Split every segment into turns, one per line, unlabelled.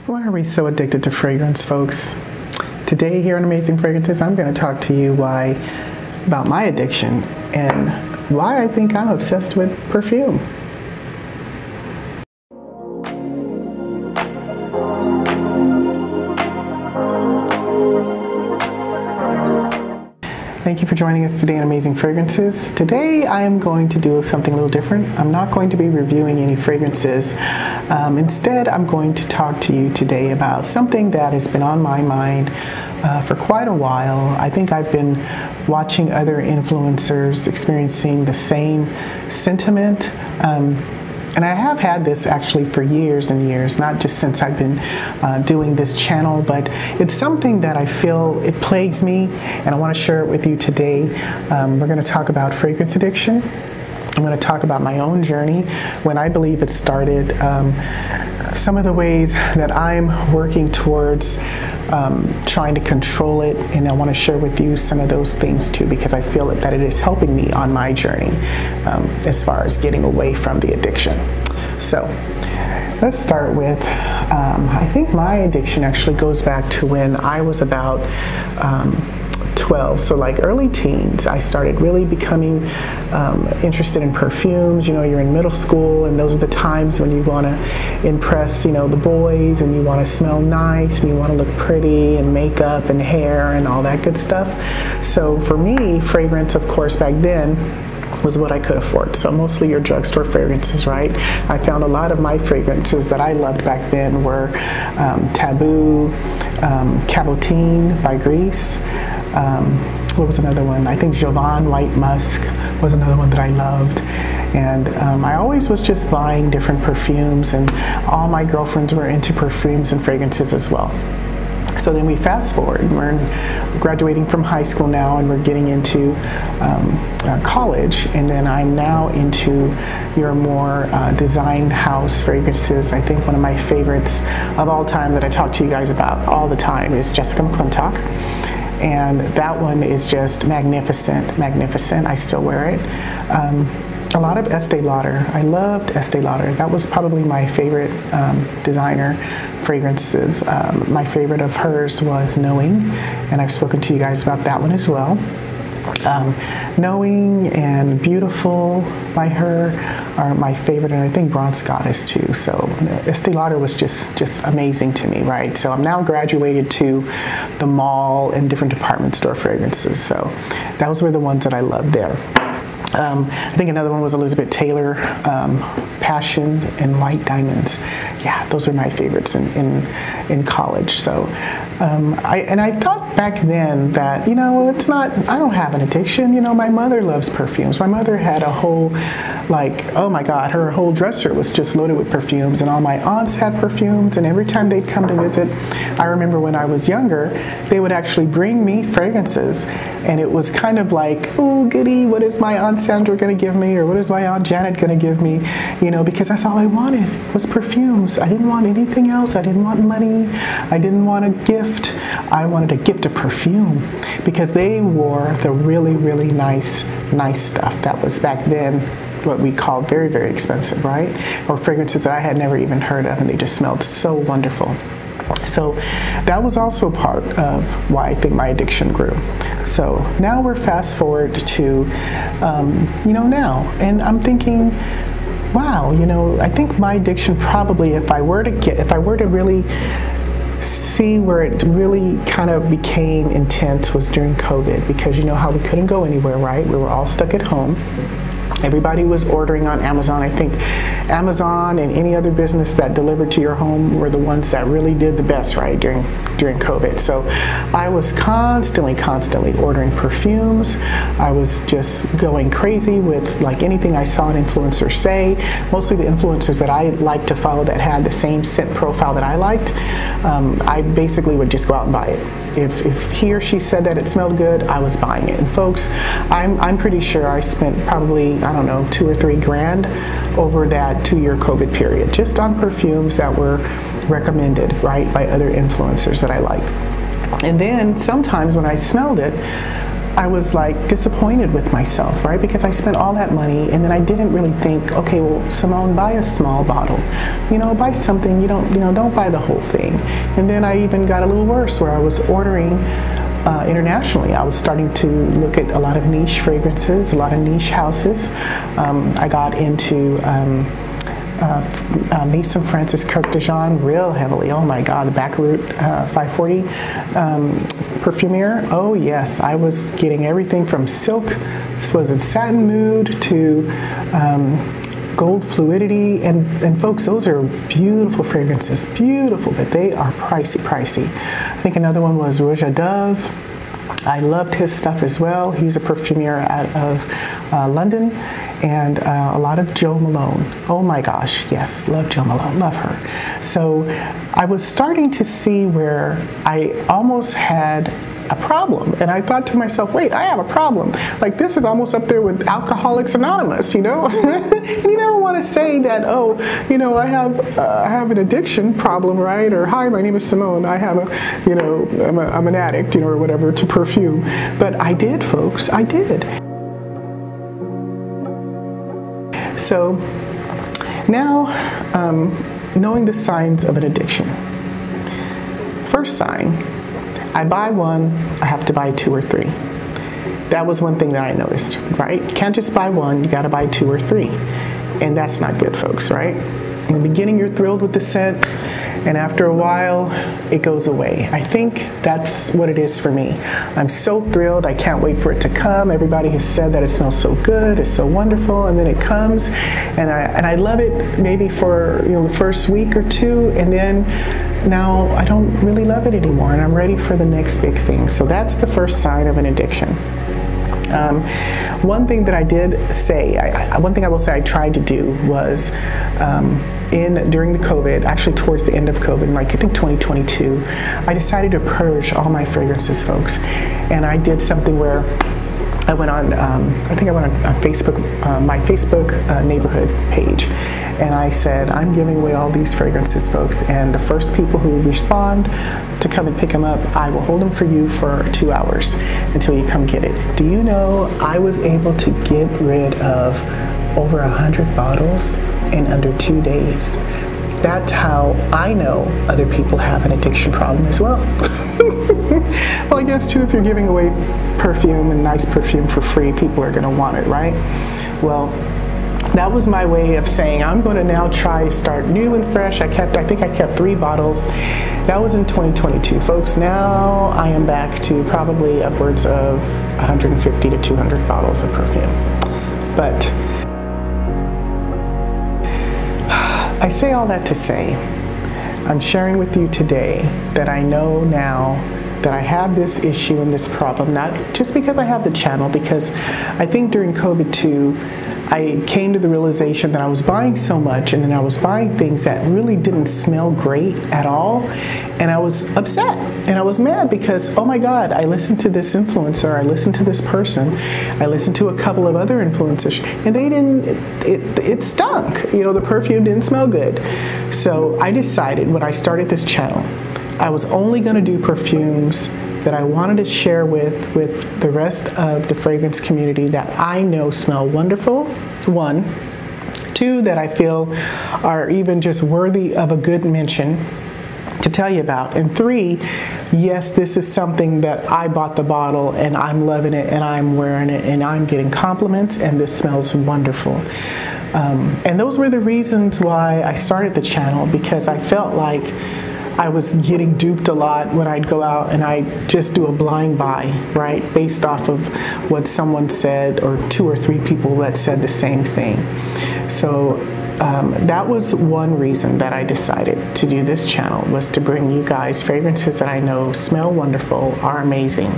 Why are we so addicted to fragrance, folks? Today here on Amazing Fragrances, I'm going to talk to you about my addiction and why I think I'm obsessed with perfume. Thank you for joining us today on Amazing Fragrances. Today I am going to do something a little different. I'm not going to be reviewing any fragrances. Instead, I'm going to talk to you today about something that has been on my mind for quite a while. I think I've been watching other influencers experiencing the same sentiment. And I have had this actually for years and years, not just since I've been doing this channel, but it's something that I feel it plagues me, and I want to share it with you today. We're going to talk about fragrance addiction. I'm going to talk about my own journey, when I believe it started, some of the ways that I'm working towards trying to control it, and I want to share with you some of those things too, because I feel that it is helping me on my journey as far as getting away from the addiction. So let's start with, I think my addiction actually goes back to when I was about 12, so like early teens. I started really becoming interested in perfumes. You know, you're in middle school, and those are the times when you want to impress, you know, the boys, and you want to smell nice, and you want to look pretty, and makeup and hair and all that good stuff. So for me, fragrance, of course, back then was what I could afford. So mostly your drugstore fragrances, right? I found a lot of my fragrances that I loved back then were Taboo, Cabotine by Grease. What was another one? I think Jovan White Musk was another one that I loved. And I always was just buying different perfumes, and all my girlfriends were into perfumes and fragrances as well. So then we fast forward, we're graduating from high school now, and we're getting into college, and then I'm now into your more designed house fragrances. I think one of my favorites of all time that I talk to you guys about all the time is Jessica McClintock. And that one is just magnificent, magnificent. I still wear it. A lot of Estee Lauder. I loved Estee Lauder. That was probably my favorite designer fragrances. My favorite of hers was Knowing, and I've spoken to you guys about that one as well. Knowing and Beautiful by her are my favorite, and I think Bronze Goddess too. So Estee Lauder was just amazing to me, right? So I'm now graduated to the mall and different department store fragrances. So those were the ones that I loved there. I think another one was Elizabeth Taylor, Passion and White Diamonds. Yeah, those are my favorites in college. So I thought back then that, you know, it's not, I don't have an addiction. You know, my mother loves perfumes. My mother had a whole, like, oh my God, her whole dresser was just loaded with perfumes, and all my aunts had perfumes, and every time they'd come to visit, I remember when I was younger, they would actually bring me fragrances, and it was kind of like, oh goody, what is my Aunt Sandra going to give me, or what is my Aunt Janet going to give me, you know, because that's all I wanted was perfumes. I didn't want anything else. I didn't want money. I didn't want a gift. I wanted a gift of perfume, because they wore the really, really nice stuff that was back then what we called very, very expensive, right? Or fragrances that I had never even heard of, and they just smelled so wonderful. So that was also part of why I think my addiction grew. So now we're fast forward to, you know, now, and I'm thinking, wow, you know, I think my addiction probably, if I were to really see where it really kind of became intense, was during COVID, because you know how we couldn't go anywhere, right? We were all stuck at home. Everybody was ordering on Amazon. I think Amazon and any other business that delivered to your home were the ones that really did the best, right, during COVID. So I was constantly ordering perfumes. I was just going crazy with like anything I saw an influencer say. Mostly the influencers that I liked to follow that had the same scent profile that I liked, I basically would just go out and buy it. If he or she said that it smelled good, I was buying it. And folks, I'm pretty sure I spent probably, I don't know, $2 or $3 grand over that 2-year COVID period, just on perfumes that were recommended, right, by other influencers that I like. And then sometimes when I smelled it, I was like disappointed with myself, right? Because I spent all that money and then I didn't really think, okay, well, Simone, buy a small bottle. You know, buy something, don't buy the whole thing. And then I even got a little worse where I was ordering internationally. I was starting to look at a lot of niche fragrances, a lot of niche houses. I got into Mason Francis Kirk de Jean real heavily. Oh my God, the Backroot 540 perfumier. Oh yes, I was getting everything from silk, was it satin mood, to gold fluidity, and folks, those are beautiful fragrances, beautiful, but they are pricey. I think another one was Rouge à Dove. I loved his stuff as well. He's a perfumier out of London, and a lot of Jo Malone. Oh my gosh, yes, love Jo Malone, love her. So I was starting to see where I almost had a problem, and I thought to myself, wait, I have a problem. Like, this is almost up there with Alcoholics Anonymous, you know? And you never want to say that, oh, you know, I have an addiction problem, right? Or, hi, my name is Simone, I have a, you know, I'm an addict, you know, or whatever, to perfume. But I did, folks, I did. So now, knowing the signs of an addiction. First sign, I buy one, I have to buy 2 or 3. That was one thing that I noticed, right? You can't just buy one, you gotta buy 2 or 3. And that's not good, folks, right? In the beginning, you're thrilled with the scent, and after a while, it goes away. I think that's what it is for me. I'm so thrilled, I can't wait for it to come. Everybody has said that it smells so good, it's so wonderful, and then it comes, and I love it maybe for, you know, the first week or 2, and then now I don't really love it anymore, and I'm ready for the next big thing. So that's the first sign of an addiction. One thing that I did say, one thing I will say I tried to do was during the COVID, actually towards the end of COVID, like I think 2022, I decided to purge all my fragrances, folks. And I did something where I went on, I think I went on Facebook, my Facebook neighborhood page, and I said, I'm giving away all these fragrances, folks, and the first people who respond to come and pick them up, I will hold them for you for 2 hours until you come get it. Do you know I was able to get rid of over 100 bottles in under 2 days? That's how I know other people have an addiction problem as well. Well, I guess too, if you're giving away perfume and nice perfume for free, people are gonna want it, right? Well, that was my way of saying, I'm gonna now try to start new and fresh. I think I kept 3 bottles. That was in 2022, folks. Now I am back to probably upwards of 150 to 200 bottles of perfume. But I say all that to say, I'm sharing with you today that I know now that I have this issue and this problem, not just because I have the channel, because I think during COVID too, I came to the realization that I was buying so much, and then I was buying things that really didn't smell great at all, and I was upset and I was mad because, oh my God, I listened to this influencer, I listened to this person, I listened to a couple of other influencers, and they didn't, it stunk. You know, the perfume didn't smell good. So I decided when I started this channel, I was only going to do perfumes that I wanted to share with the rest of the fragrance community that I know smell wonderful, 1. 2, that I feel are even just worthy of a good mention to tell you about. And 3, yes, this is something that I bought the bottle and I'm loving it and I'm wearing it and I'm getting compliments and this smells wonderful. And those were the reasons why I started the channel, because I felt like I was getting duped a lot when I'd go out and I'd just do a blind buy, right? Based off of what someone said, or 2 or 3 people that said the same thing. So that was one reason that I decided to do this channel, was to bring you guys fragrances that I know smell wonderful, are amazing.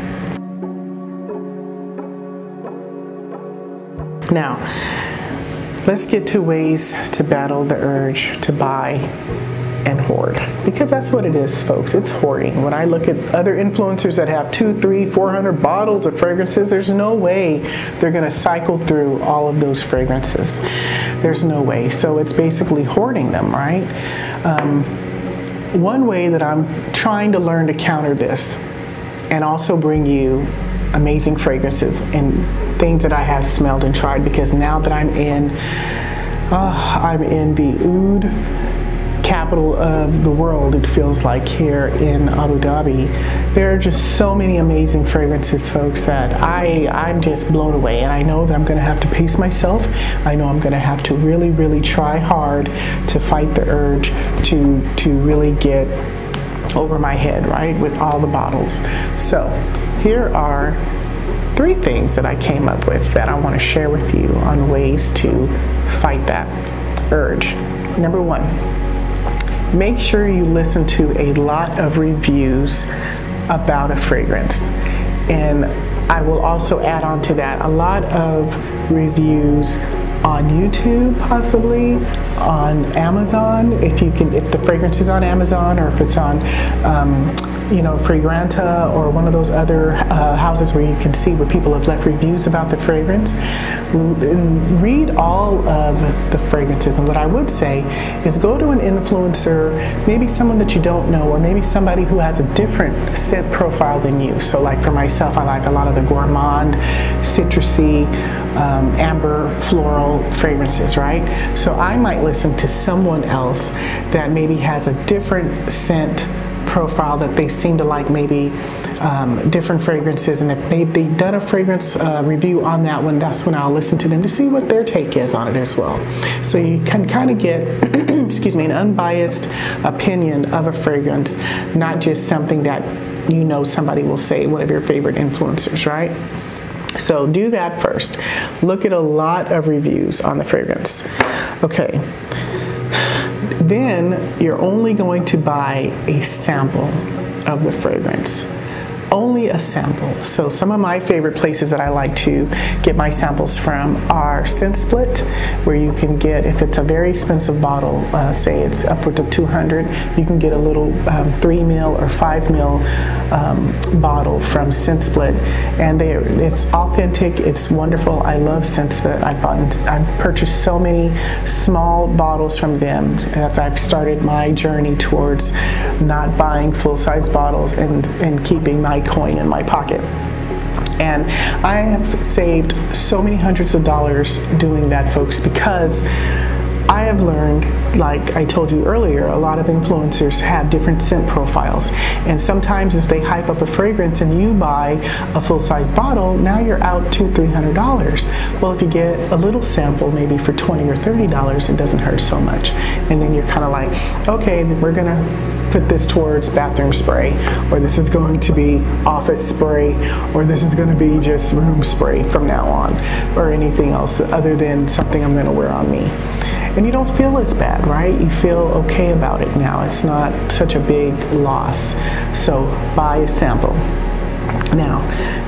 Now, let's get to ways to battle the urge to buy and hoard, because that's what it is, folks. It's hoarding. When I look at other influencers that have 200, 300, 400 bottles of fragrances, there's no way they're going to cycle through all of those fragrances. There's no way. So it's basically hoarding them, right? One way that I'm trying to learn to counter this and also bring you amazing fragrances and things that I have smelled and tried, because now that I'm in the oud capital of the world, it feels like, here in Abu Dhabi. There are just so many amazing fragrances, folks, that I'm just blown away. And I know that I'm going to have to pace myself. I know I'm going to have to really, really try hard to fight the urge to really get over my head, right, with all the bottles. So here are 3 things that I came up with that I want to share with you on ways to fight that urge. Number 1, make sure you listen to a lot of reviews about a fragrance. And I will also add on to that a lot of reviews on YouTube, possibly on Amazon, if the fragrance is on Amazon, or if it's on Fragranta or one of those other houses where you can see where people have left reviews about the fragrance. And read all of the fragrances. And what I would say is go to an influencer, maybe someone that you don't know, or maybe somebody who has a different scent profile than you. So like for myself, I like a lot of the gourmand, citrusy, amber, floral fragrances, right? So I might listen to someone else that maybe has a different scent profile, that they seem to like maybe different fragrances, and if they've done a fragrance review on that one, that's when I'll listen to them to see what their take is on it as well. So you can kind of get excuse me, an unbiased opinion of a fragrance, not just something that somebody will say, one of your favorite influencers, right? So do that first. Look at a lot of reviews on the fragrance. Okay. Then you're only going to buy a sample of the fragrance. Only a sample. So some of my favorite places that I like to get my samples from are Scent Split, where you can get, if it's a very expensive bottle, say it's upwards of 200, you can get a little 3 ml or 5 ml bottle from Scent Split, and it's authentic, it's wonderful. I love Scent Split. I've purchased so many small bottles from them as I've started my journey towards not buying full-size bottles and keeping my coin in my pocket. And I have saved so many hundreds of dollars doing that, folks, because I have learned, like I told you earlier, a lot of influencers have different scent profiles. And sometimes if they hype up a fragrance and you buy a full-size bottle, now you're out $200-300. Well, if you get a little sample, maybe for $20 or $30, it doesn't hurt so much. And then you're kind of like, okay, we're gonna put this towards bathroom spray, or this is going to be office spray, or this is going to be just room spray from now on, or anything else other than something I'm going to wear on me. And you don't feel as bad, right? You feel okay about it now. It's not such a big loss. So buy a sample. Now,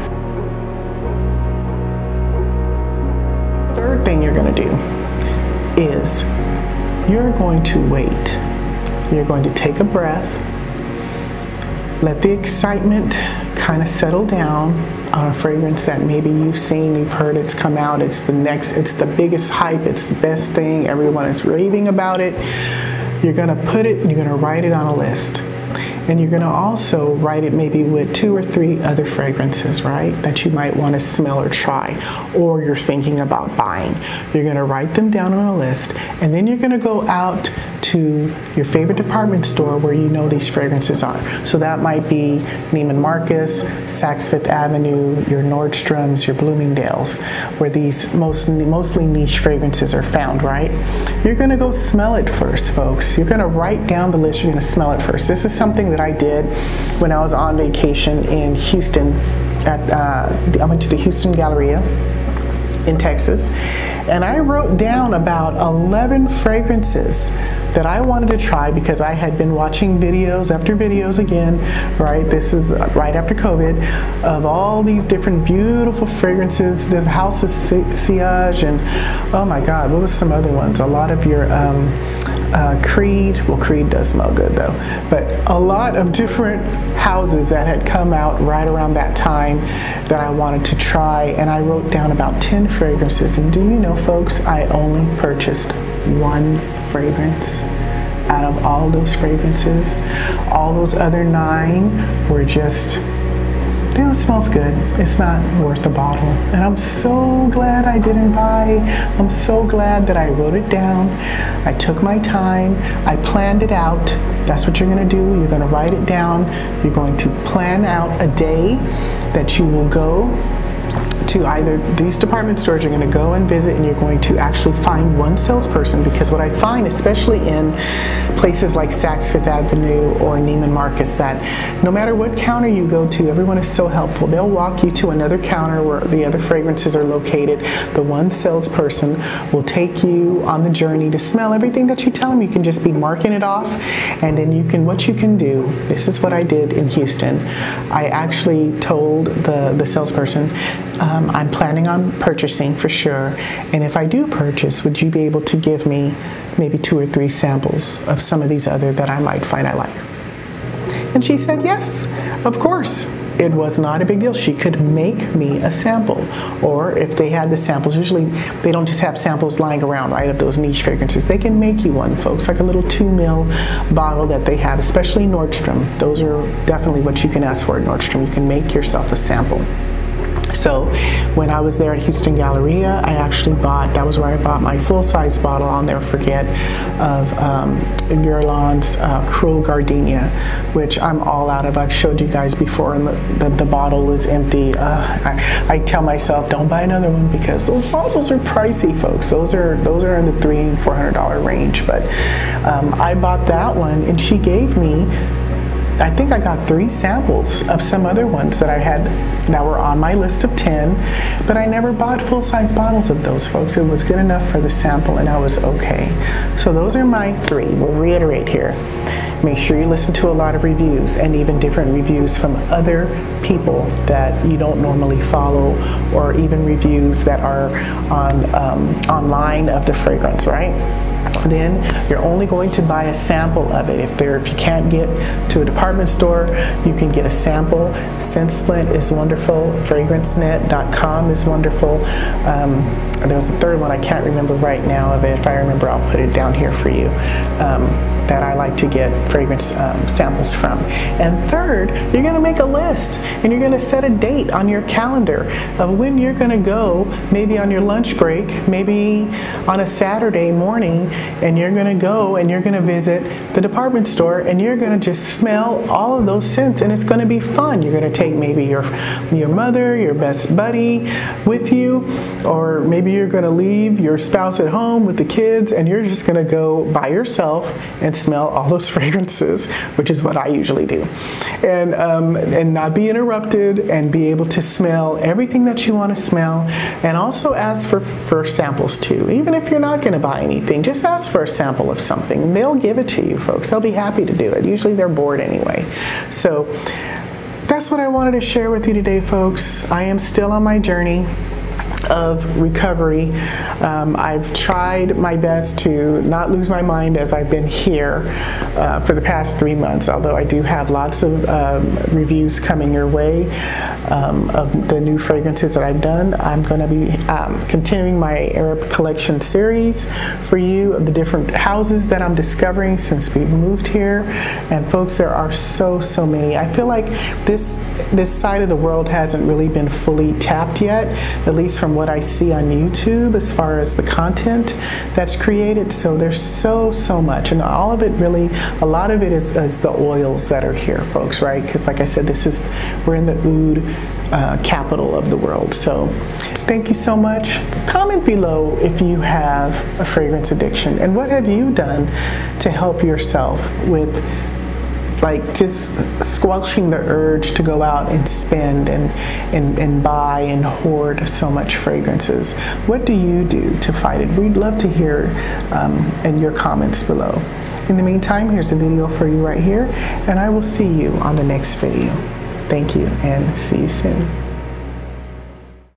third thing you're going to do is you're going to wait. You're going to take a breath, let the excitement kind of settle down on a fragrance that maybe you've seen, you've heard it's come out, it's the biggest hype, it's the best thing, everyone is raving about it. You're gonna put it, you're gonna write it on a list. And you're gonna also write it maybe with 2 or 3 other fragrances, right, that you might wanna smell or try, or you're thinking about buying. You're gonna write them down on a list, and then you're gonna go out to your favorite department store where you know these fragrances are. So that might be Neiman Marcus, Saks Fifth Avenue, your Nordstroms, your Bloomingdale's, where these mostly niche fragrances are found, right? You're gonna go smell it first, folks. You're gonna write down the list, you're gonna smell it first. This is something that I did when I was on vacation in Houston. I went to the Houston Galleria in Texas, and I wrote down about 11 fragrances that I wanted to try because I had been watching videos after videos again, right? This is right after COVID, of all these different beautiful fragrances, the House of Sillage, and oh my God, what was some other ones? A lot of your Creed, well, Creed does smell good though, but a lot of different houses that had come out right around that time that I wanted to try, and I wrote down about 10 fragrances. And do you know, folks, I only purchased 1 fragrance out of all those fragrances. All those other 9 were just, it smells good. It's not worth a bottle. And I'm so glad I didn't buy. I'm so glad that I wrote it down. I took my time. I planned it out. That's what you're going to do. You're going to write it down. You're going to plan out a day that you will go to either these department stores. You're going to go and visit, and you're going to actually find one salesperson, because what I find, especially in places like Saks Fifth Avenue or Neiman Marcus, that no matter what counter you go to, everyone is so helpful. They'll walk you to another counter where the other fragrances are located. The one salesperson will take you on the journey to smell everything that you tell them. You can just be marking it off, and then what you can do, this is what I did in Houston. I actually told the salesperson, I'm planning on purchasing for sure, and if I do purchase, would you be able to give me maybe 2 or 3 samples of some of these other that I might find I like? And she said yes, of course. It was not a big deal. She could make me a sample. Or if they had the samples, usually they don't just have samples lying around, right, of those niche fragrances. They can make you one, folks, like a little 2 ml bottle that they have, especially Nordstrom. Those are definitely what you can ask for at Nordstrom. You can make yourself a sample. So when I was there at Houston Galleria, I actually bought, that was where I bought my full-size bottle, I'll never forget, of Guerlain's Cruel Gardenia, which I'm all out of. I've showed you guys before, and the bottle is empty. I tell myself, don't buy another one, because those bottles are pricey, folks. Those are in the $300 and $400 range. But I bought that one, and she gave me, I think I got 3 samples of some other ones that I had that were on my list of 10, but I never bought full-size bottles of those, folks. It was good enough for the sample, and I was okay. So those are my 3. We'll reiterate here. Make sure you listen to a lot of reviews, and even different reviews from other people that you don't normally follow, or even reviews that are on online of the fragrance, right? Then you're only going to buy a sample of it. If you can't get to a department store, you can get a sample. ScentSplint is wonderful. FragranceNet.com is wonderful. There's a third one I can't remember right now of it. If I remember, I'll put it down here for you. That I like to get fragrance samples from. And third, you're going to make a list, and you're going to set a date on your calendar of when you're going to go, maybe on your lunch break, maybe on a Saturday morning, and you're going to go and you're going to visit the department store, and you're going to just smell all of those scents, and it's going to be fun. You're going to take maybe your mother, your best buddy with you, or maybe you're going to leave your spouse at home with the kids, and you're just going to go by yourself and smell all those fragrances, which is what I usually do, and not be interrupted, and be able to smell everything that you want to smell, and also ask for samples too. Even if you're not going to buy anything, just ask for a sample of something, and they'll give it to you, folks. They'll be happy to do it. Usually they're bored anyway. So that's what I wanted to share with you today, folks. I am still on my journey of recovery. I've tried my best to not lose my mind as I've been here for the past 3 months, although I do have lots of reviews coming your way of the new fragrances that I've done. I'm going to be continuing my Arab collection series for you of the different houses that I'm discovering since we've moved here. And folks, there are so many. I feel like this side of the world hasn't really been fully tapped yet, at least from what I see on YouTube as far as the content that's created. So there's so much, and all of it really, a lot of it is the oils that are here, folks, right? Because like I said, we're in the oud capital of the world. So thank you so much. Comment below if you have a fragrance addiction, and what have you done to help yourself with like just squelching the urge to go out and spend and buy and hoard so much fragrances. What do you do to fight it? We'd love to hear in your comments below. In the meantime, here's a video for you right here, and I will see you on the next video. Thank you, and see you soon.